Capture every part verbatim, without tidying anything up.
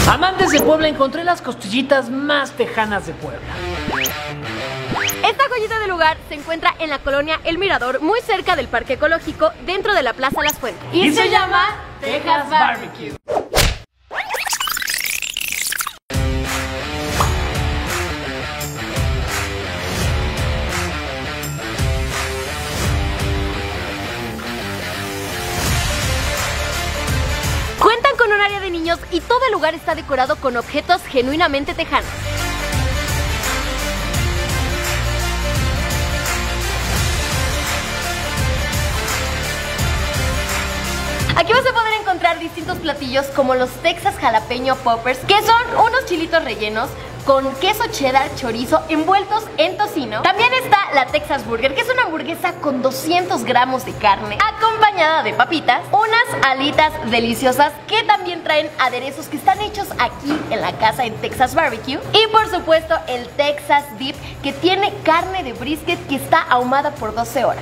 Amantes de Puebla, encontré las costillitas más tejanas de Puebla. Esta joyita de lugar se encuentra en la colonia El Mirador, muy cerca del Parque Ecológico, dentro de la Plaza Las Fuentes. Y, y se, se llama Texas Barbecue. Cuentan con un área de niños y todo el lugar está decorado con objetos genuinamente tejanos. Aquí vas a poder encontrar distintos platillos como los Texas Jalapeño Poppers, que son unos chilitos rellenos con queso cheddar, chorizo, envueltos en tocino. También está la Texas Burger, que es una hamburguesa con doscientos gramos de carne, acompañada de papitas, unas alitas deliciosas que también traen aderezos que están hechos aquí en la casa en Texas Barbecue. Y por supuesto el Texas Dip, que tiene carne de brisket que está ahumada por doce horas.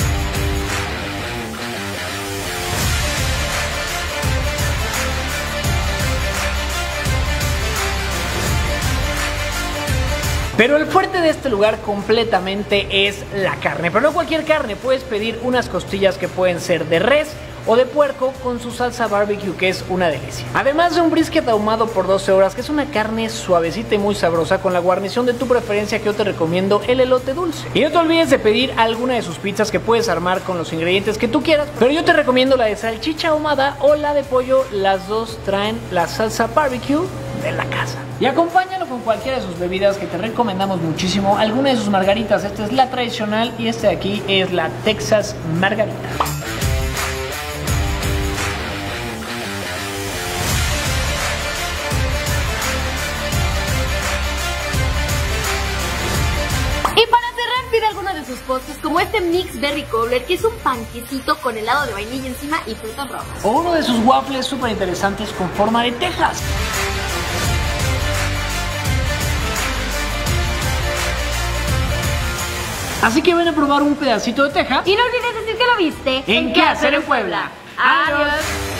Pero el fuerte de este lugar completamente es la carne, pero no cualquier carne. Puedes pedir unas costillas que pueden ser de res o de puerco con su salsa barbecue, que es una delicia. Además de un brisket ahumado por doce horas, que es una carne suavecita y muy sabrosa, con la guarnición de tu preferencia, que yo te recomiendo el elote dulce. Y no te olvides de pedir alguna de sus pizzas, que puedes armar con los ingredientes que tú quieras, pero yo te recomiendo la de salchicha ahumada o la de pollo. Las dos traen la salsa barbecue de la casa. Y acompáñalo con cualquiera de sus bebidas, que te recomendamos muchísimo. Alguna de sus margaritas, esta es la tradicional y esta de aquí es la Texas Margarita. Y para cerrar, pide alguno de sus postres, como este Mix Berry Cobbler, que es un panquecito con helado de vainilla encima y frutas rojas. O uno de sus waffles súper interesantes con forma de Texas. Así que ven a probar un pedacito de Texas. Y no olvides decir que lo viste en ¿Qué hacer en Puebla? Adiós.